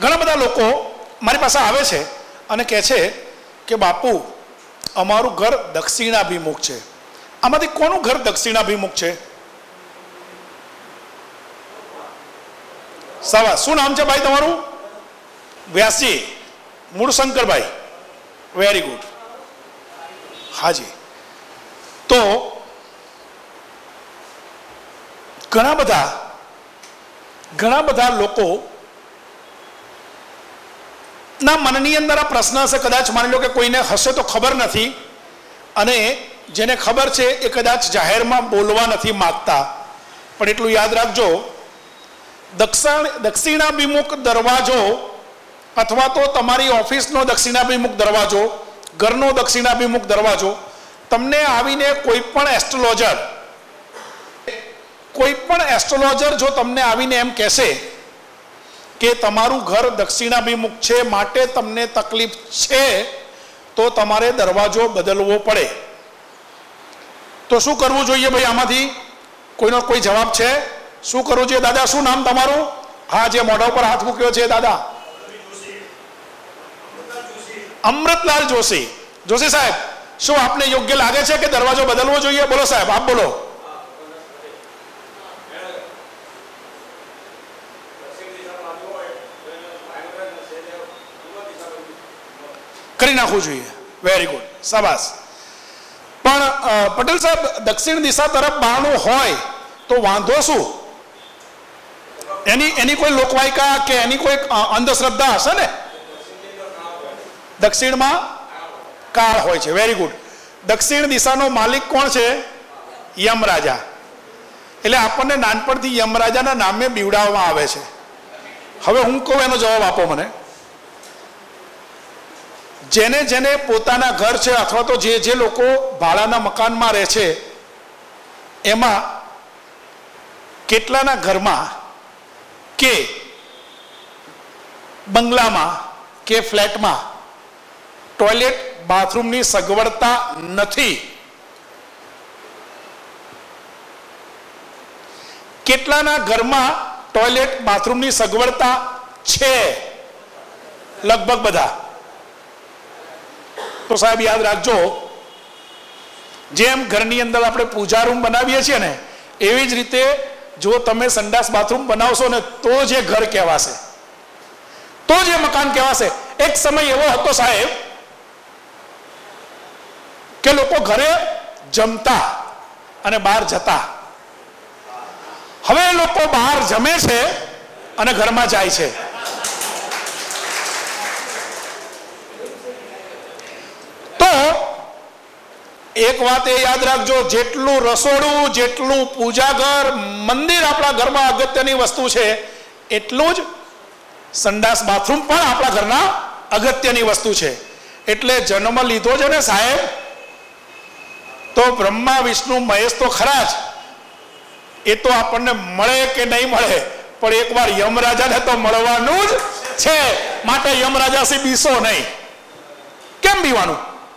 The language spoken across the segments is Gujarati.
ઘણા બધા લોકો મારી પાસે આવે છે અને કહે છે કે બાપુ અમારું ઘર દક્ષિણાભિમુખ છે. આમાંથી કોનું ઘર દક્ષિણાભિમુખ છે? સવા શું નામ છે ભાઈ તમારું? વ્યાસજી, મૂળ શંકરભાઈ. Very good. હાજી. તો ઘણા બધા લોકો ના મનની અંદર આ પ્રશ્ન હશે. કદાચ માની લો કે કોઈને હશે તો ખબર નથી, અને જેને ખબર છે એ કદાચ જાહેરમાં બોલવા નથી માગતા. પણ એટલું યાદ રાખજો, દક્ષિણાભિમુખ દરવાજો અથવા તો તમારી ઓફિસનો દક્ષિણાભિમુખ દરવાજો, ઘરનો દક્ષિણાભિમુખ દરવાજો, તમને આવીને કોઈ પણ એસ્ટ્રોલોજર જો તમને આવીને એમ કહેશે કે તમારું ઘર દક્ષિણાભિમુખ છે માટે તમને તકલીફ છે, તો તમારે દરવાજો બદલવો પડે. તો શું કરવું જોઈએ ભાઈ? આમાંથી કોઈનો કોઈ જવાબ છે? શું કરવું જોઈએ? દાદા શું નામ તમારું? હા, જે મોઢા ઉપર હાથ મૂક્યો છે દાદા. અમૃતલાલ જોશી. જોશી સાહેબ, શું આપને યોગ્ય લાગે છે કે દરવાજો બદલવો જોઈએ? બોલો સાહેબ, આપ બોલો. કરી નાખવું જોઈએ. વેરી ગુડ, શાબાશ. પણ પટેલ સાહેબ, દક્ષિણ દિશા તરફ બારણું હોય તો વાંધો શું? એની કોઈ લોકવાયકા કે એની કોઈ અંધશ્રદ્ધા હશે ને? દક્ષિણમાં કાળ હોય છે. Very good. દક્ષિણ દિશાનો માલિક કોણ છે? યમરાજા. એટલે આપણને નાનપણથી યમરાજાના નામે બીવડાવવામાં આવે છે. હવે હું કહું એનો જવાબ આપો મને. જેને પોતાના ઘર છે અથવા તો જે લોકો ભાડાના મકાનમાં રહે છે, એમાં કેટલાના ઘરમાં કે બંગલામાં કે ફ્લેટમાં ટોયલેટ બાથરૂમની સગવડતા નથી? કેટલાના ઘરમાં ટોયલેટ બાથરૂમની સગવડતા છે? લગભગ બધા. તો સાહેબ યાદ રાખજો, જેમ ઘરની અંદર આપણે પૂજા રૂમ બનાવીએ છીએ ને, એવી જ રીતે જો તમે સંડાસ બાથરૂમ બનાવશો ને તો જે ઘર કહેવાશે, તો જે મકાન કહેવાશે. એક સમય એવો હતો સાહેબ કે લોકો ઘરે જમતા અને બહાર જતા. હવે લોકો બહાર જમે છે અને ઘરમાં જાય છે. તો એક વાત એ યાદ રાખજો, જેટલું રસોડું, જેટલું પૂજાઘર, મંદિર આપણા ઘરમાં અગત્યની વસ્તુ છે, એટલું જ સંડાસ બાથરૂમ પણ આપણા ઘરના અગત્યની વસ્તુ છે. એટલે જન્મ લીધો છે ને સાહેબ, તો બ્રહ્મા વિષ્ણુ મહેશ તો ખરા જ, એ તો આપણને મળે કે નહીં મળે, પણ એકવાર યમરાજાને તો મળવાનું જ છે. માટે યમરાજાથી બીસો નહીં. કેમ બીવાનું?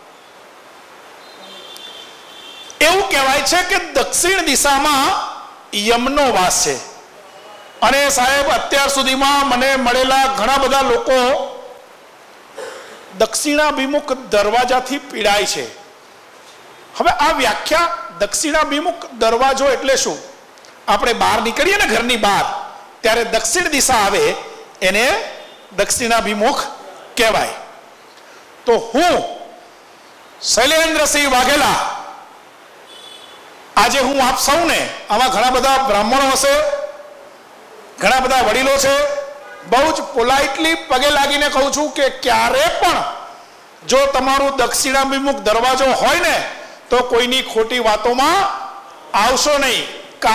એવું કહેવાય છે કે દક્ષિણ દિશામાં યમનો વાસ છે. અને સાહેબ અત્યાર સુધીમાં મને મળેલા ઘણા બધા લોકો દક્ષિણાભિમુખ દરવાજાથી પીડાય છે. હવે આ વ્યાખ્યા, દક્ષિણાભિમુખ દરવાજો એટલે શું? આપણે બહાર નીકળીએ ને ઘરની બહાર, ત્યારે દક્ષિણ દિશા આવે, એને દક્ષિણાભિમુખ કહેવાય. તો હું શૈલેન્દ્રસિંહ વાઘેલા, આજે હું આપ સૌને, આમાં ઘણા બધા બ્રાહ્મણો હશે, ઘણા બધા વડીલો છે, બહુ જ પોલાઇટલી પગે લાગીને કહું છું કે ક્યારે પણ જો તમારું દક્ષિણાભિમુખ દરવાજો હોય ને, તો કોઈની ખોટી વાતોમાં આવશો નહીં.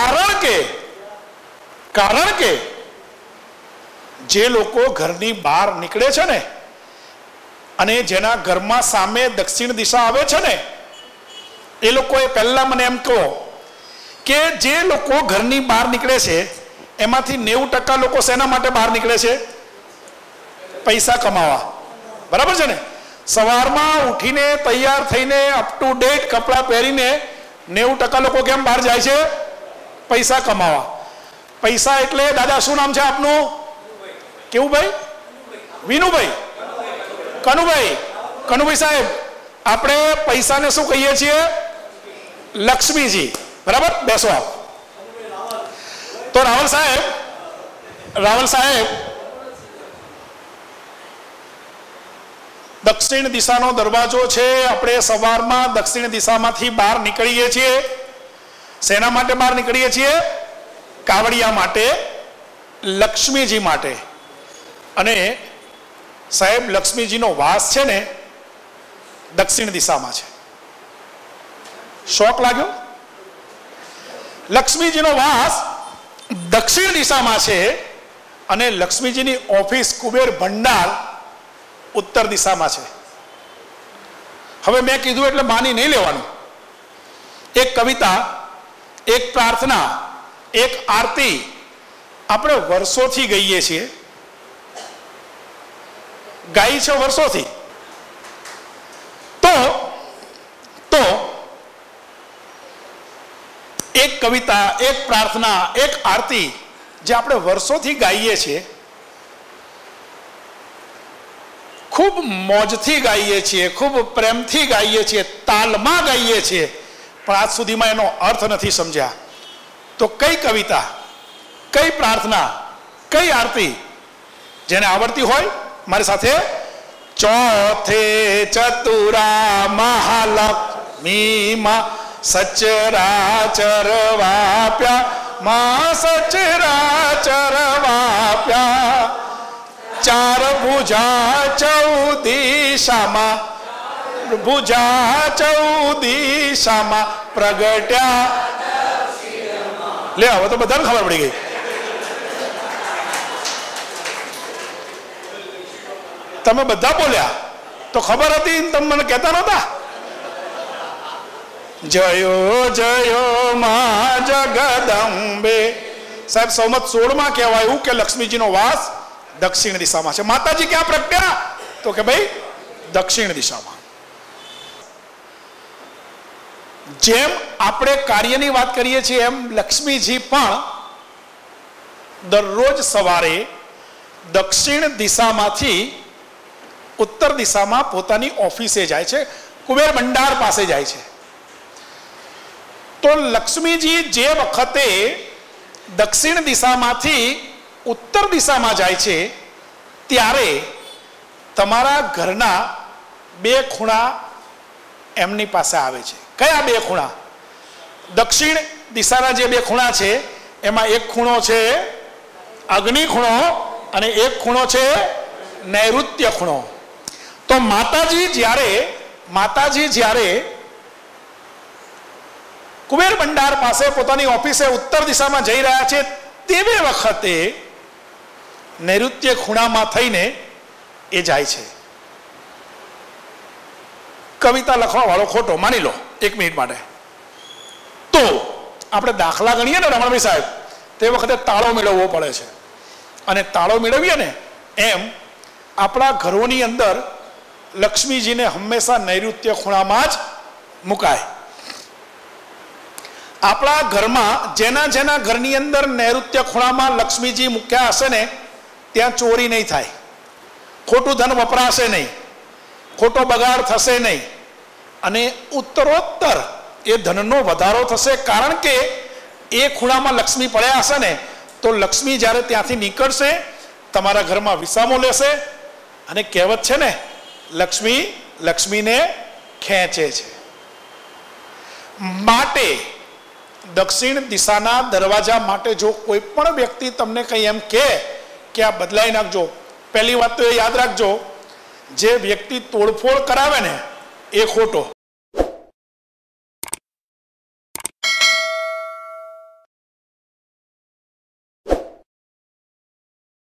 કારણ કે જે લોકો ઘરની બહાર નીકળે છે ને, અને જેના ઘરમાં સામે દક્ષિણ દિશા આવે છે ને, એ લોકોએ પહેલા મને એમ કહો કે જે લોકો ઘરની બહાર નીકળે છે એમાંથી 90% લોકો શેના માટે બહાર નીકળે છે? પૈસા કમાવા. બરાબર છે ને? સવારમાં ઉઠીને તૈયાર થઈને અપ ટુ ડેટ કપડાં પહેરીને 90% લોકો કેમ બહાર જાય છે? પૈસા કમાવા. પૈસા એટલે દાદા શું નામ છે આપનું? કેવું ભાઈ? વિનુભાઈ, કનુભાઈ સાહેબ, આપણે પૈસાને શું કહીએ છીએ? લક્ષ્મીજી. બરાબર, બેસો આપ. તો રાવલ સાહેબ દક્ષિણ દિશાનો દરવાજો છે. આપણે સવારમાં દક્ષિણ દિશામાંથી બહાર નીકળીએ છીએ. શેના માટે બહાર નીકળીએ છીએ? કાવડિયા માટે, લક્ષ્મીજી માટે. અને સાહેબ લક્ષ્મીજીનો વાસ છે ને દક્ષિણ દિશામાં છે. શોક લાગ્યો? લક્ષ્મીજીનો વાસ દક્ષિણ દિશામાં છે અને લક્ષ્મીજીની ઓફિસ કુબેર ભંડાર ઉત્તર દિશામાં છે. હવે મેં કીધું એટલે માની નહીં લેવાનું. એક કવિતા, એક પ્રાર્થના, એક આરતી આપણે વર્ષોથી ગઈએ છીએ, ગાઈ છે વર્ષોથી. તો એક કવિતા, એક પ્રાર્થના, એક આરતી જે આપણે વર્ષોથી ગાઈએ છીએ, ખૂબ મોજથી ગાઈએ છીએ, ખૂબ પ્રેમથી ગાઈએ છીએ, તાલમાં ગાઈએ છીએ, પણ આજ સુધીમાં એનો અર્થ નથી સમજ્યા. તો કઈ કવિતા, કઈ પ્રાર્થના, કઈ આરતી જેને આવડતી હોય મારી સાથે? ચોથે ચતુરા મહાલક્ષ્મી માં સચરાચર વાપ્યા, માં સચરાચર વાપ્યા, ચાર ભુજા ચૌદિશામાં, ભુજા ચૌદિશામાં પ્રગટ્યા. લે હવે તો બધાને ખબર પડી ગઈ. તમે બધા બોલ્યા તો ખબર હતી, તમે મને કહેતા નહોતા? જયો જયો માં જગદંબે. સાહેબ સંવત 16 માં કહેવાયું કે લક્ષ્મીજીનો વાસ દક્ષિણ દિશામાં છે. માતાજી ક્યાં પ્રગટ્યા? તો કે ભાઈ દક્ષિણ દિશામાં. જેમ આપણે કાર્યની વાત કરીએ છીએ એમ લક્ષ્મીજી પણ દરરોજ સવારે દક્ષિણ દિશામાંથી ઉત્તર દિશામાં પોતાની ઓફિસે જાય છે, કુબેર ભંડાર પાસે જાય છે. તો લક્ષ્મીજી જે વખતે દક્ષિણ દિશામાંથી ઉત્તર દિશામાં જાય છે ત્યારે તમારા ઘરના બે ખૂણા એમની પાસે આવે છે. કયા બે ખૂણા? દક્ષિણ દિશાના જે બે ખૂણા છે એમાં એક ખૂણો છે અગ્નિ ખૂણો અને એક ખૂણો છે નૈઋત્ય ખૂણો. તો માતાજી જ્યારે કુબેર ભંડાર પાસે પોતાની ઓફિસે ઉત્તર દિશામાં જઈ રહ્યા છે તેવી વખતે નૈઋત્ય ખૂણામાં થઈને એ જાય છે. કવિતા લખવા વાળો ખોટો માની લો 1 મિનિટ માટે. તો આપણે દાખલા ગણીએ ને રમણભાઈ સાહેબ, તે વખતે તાળો મેળવવો પડે છે. અને તાળો મેળવીએ ને એમ આપણા ઘરોની અંદર લક્ષ્મીજીને હંમેશા નૈઋત્ય ખૂણામાં જ મુકાય. આપણા ઘરમાં જેના ઘરની અંદર નૈઋત્ય ખૂણામાં લક્ષ્મીજી મૂક્યા હશે ને ત્યાં ચોરી નહીં થાય, ખોટું ધન વપરાશે નહીં, ખોટો બગાડ થશે નહીં અને ઉત્તરોત્તર એ ધનનો વધારો થશે. કારણ કે એ ખૂણામાં લક્ષ્મી પડ્યા હશે ને તો લક્ષ્મી જ્યારે ત્યાંથી નીકળશે તમારા ઘરમાં વિસામો લેશે. અને કહેવત છે ને, લક્ષ્મી લક્ષ્મીને ખેંચે છે. માટે દક્ષિણ દિશાના દરવાજા માટે જો કોઈ પણ વ્યક્તિ તમને કંઈ એમ કહે કે આ બદલાઈ નાખજો, પહેલી વાત તો એ યાદ રાખજો, જે વ્યક્તિ તોડફોડ કરાવે ને એ ખોટો.